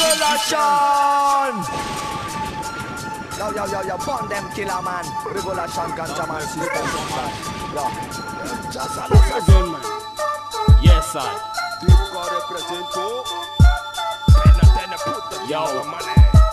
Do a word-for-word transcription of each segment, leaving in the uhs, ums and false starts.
Revelation. Yo, yo, yo, yo, burn them killer man. Revelation, ganja man, system, man. Yo, just a Again, man. Yes, sir. Yo, money.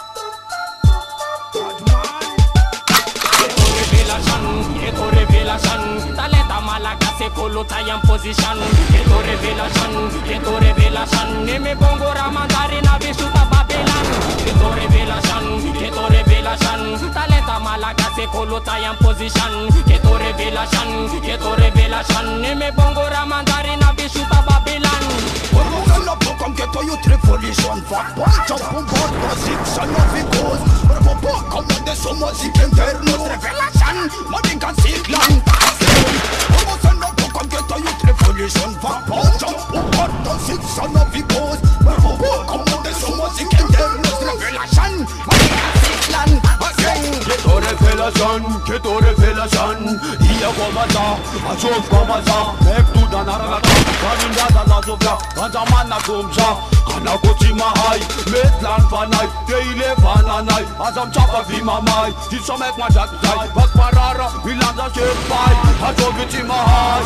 Ghetto revelation, talenta malaga se kolota en position. Ghetto revelation, ghetto revelation. Neme bongo ramandari na vishuta Babylon. Ghetto revelation, ghetto revelation. Talenta malaga se kolota en position. Ghetto revelation, ghetto revelation. Neme bongo ramandari na vishuta Babylon. Send up come ghetto youth revolution. Fuck punch up on board position of the cause. Come on the summer sick internos revelation. Money can see long Almost send up come ghetto youth revolution. Fuck punch up on board position of the cause. Come on the summer sick internos revelation. Money can see long Ghetto revelation, ghetto revelation. Iya komasa, achof komasa. Mek tu danaragata, kaninda danazovya. Kanjaman kumsa, kana kochima hai. Metlan vanai, teile vananai. Azam chapa vimamai, jisomek majatai. Bak parara, bilanda shepai. Achovichima hai.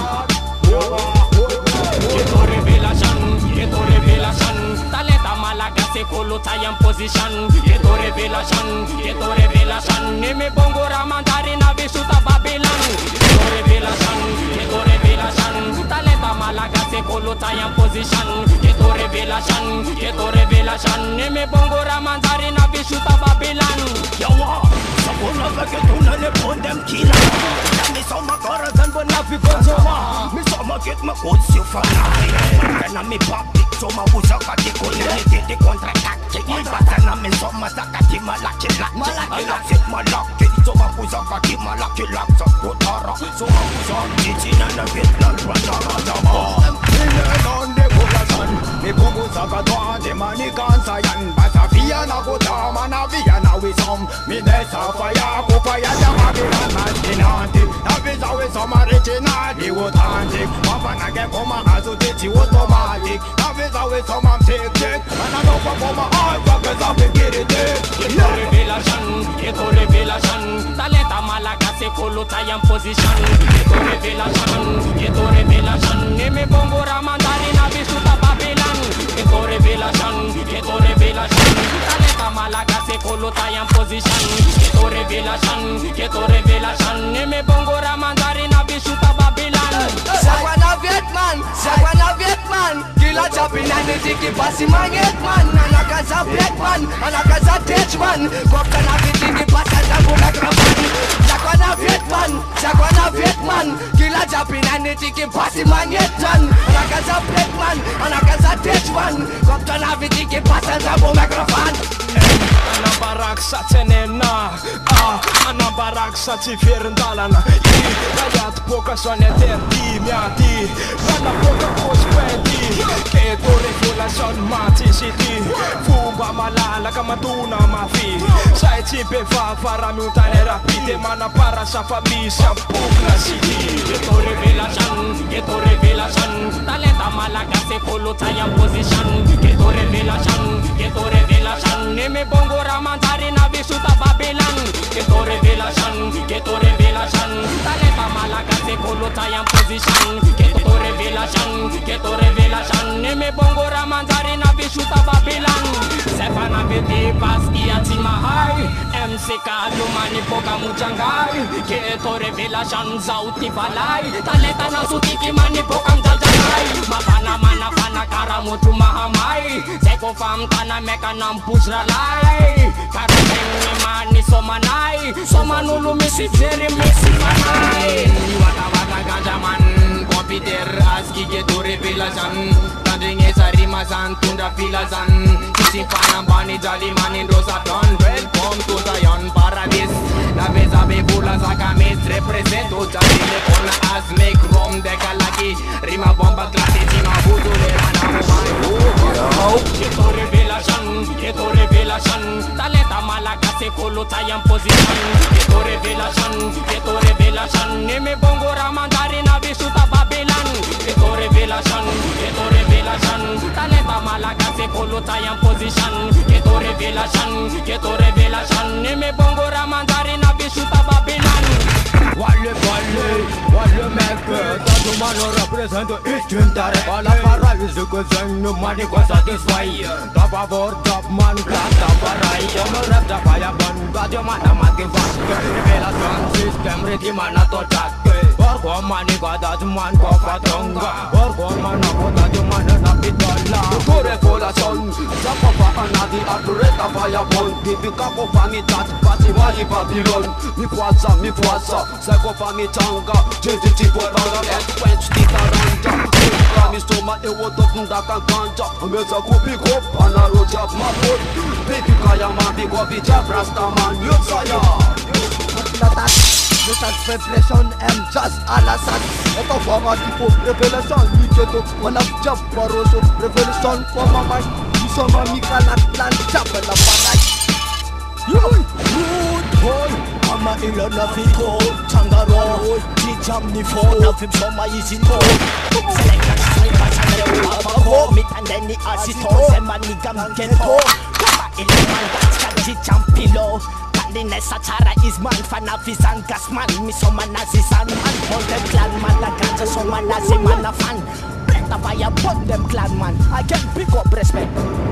Ghetto revelation, ghetto revelation. Talenta malaga se kolota en position. Ghetto revelation, ghetto revelation. Neme bongo ramandari na vishuta Babylon. Ghetto revelation, ghetto revelation. Talenta malaga se kolota en position. Ghetto revelation, ghetto revelation. Neme bongo ramandari na vishuta Babylon. Yawa, sabona vake tunale pondem kila. Mi sama karazan bona vikonzoma. Mi sama get ma kutsi fana. Na mi papi soma usaka dikole nitete kontra kaki. Batana mi soma sakati malaki laki. Malaki malaki. Soma usaka di malaki laki. Sakotara. Soma usaka di na Vietnam brother. Jama. On the corazon. Mi bungu saka doa de mani kansayan. Basafia na kota manavia na wisdom. Mi nesa fire ko fire ya Babylon mantinanti. Avisa we soma regina di wotanti. Papa na get koma azu titi automatic. Avisa we soma take take. And I know for my heart because I will get it there. Ghetto revelation, ghetto revelation. Talenta malaga se kolota en position. Ghetto revelation, ghetto revelation. Neme bongo ramandari na vishuta Babylon. Ghetto revelation, ghetto revelation. Talenta malaga se kolota en position. Ghetto revelation, ghetto revelation. Neme bongo ramandari na vishuta Babylon. Sagwana Vietman, Sagwana Vietman. Kila chapin and the tiki passy man yet man. Anakaza Vietman, Anakaza Tetchman. Kopta na vitiki passa zangu microphone. Sagwana Vietman, Sagwana Vietman. Kila chapin and the tiki passy man yet man. Anakaza Vietman, Anakaza Tetchman. Kopta na vitiki passa zangu microphone. Anabarak sa tsenena, ah, anabarak sa tsiferndalana. I rajat poka sonete di miati, wana poka pospedi. Ghetto revelation mati city, fuba malala kamatuna mafi. Sai chimpe fa para mutane rapide mana para sa família pugna city. Ghetto revelation, ghetto revelation. Talenta malaga se kolota en position. Ghetto revelation, ghetto revelation. Neme bongo ramandari na vishuta Babylon. Ghetto revelation, ghetto revelation. Talenta malaga se kolota en position. Ghetto revelation, ghetto revelation. Neme bongo ramandari na vishuta Babylon. Sefana vete pas iati mahai. M C K lumani poka mujangai. Ghetto revelation zauti balai. Talenta na sutiki mani poka mjajangai. Mabana mana fana karamutu mahamai. Seko fam tana meka nampusra lai. Karateng mani somanai. Somanulu misi jeri misi manai. Waka waka ganja man. Kopiter aski ghetto revelation. Tandring esa rima san tunda filazan. Kisi fana bani jali mani rosa don. Welcome to Zion Paradise. La beza bebula zakamis represent o jali kona as make rom deka lagi. Rima bomba klasi tima buzu le rana mobile. Ghetto revelation, ghetto revelation. Talenta malaga se kolota en position. Ghetto revelation, ghetto revelation. Neme bongo ramandari na vishuta Babylon. Ghetto revelation, ghetto revelation. Talenta malaga se kolota en position. Ghetto revelation, ghetto revelation. Nime bongora mandari na vishuta Babylon. Wale wale, wale mec, tanto mano represento istintare. Alla paralisi che segno mani qua satisfai. Da favor, da man, grata parai. Come rap da fire ban, da dio mana mati vaske. Revelation system, riti mana tocaque. Orgo mani qua da man qua fatonga. Orgo mana qua da dio mana na pitola. To revelation, zapa pa anadi atureta fire bon. Bibika ko pamitat, pati wali Babylon. Mi poasa, mi poasa. Psycho pa mi tanga, jinti tipo ranga, eloquent di taranja. Pra mi stoma e woto funda kan ganja. Meza ku pick up, anaro jab ma pot. Baby kaya man, big up i jab rasta man, youth saya. Latat, latat vibration M just alasan. Ito mga tipo revelation, ni keto manap jab Barroso revelation for my mind. Bisa mamikalat lan jab na paray. Yoy, good boy, ama ilan na fiko, tangaro, di jam ni fo, na film soma isinto. Seleka sani pasangre uama ko, mitande ni asito, sema ni gamkento. Kama ilan man gatska di champilo, kandi nesa cara isman, fanafisan gasman, mi soma nazisan man, on them clan man, la ganja soma nazi man na fan. Preta vaya put them clan man, I can pick up respect.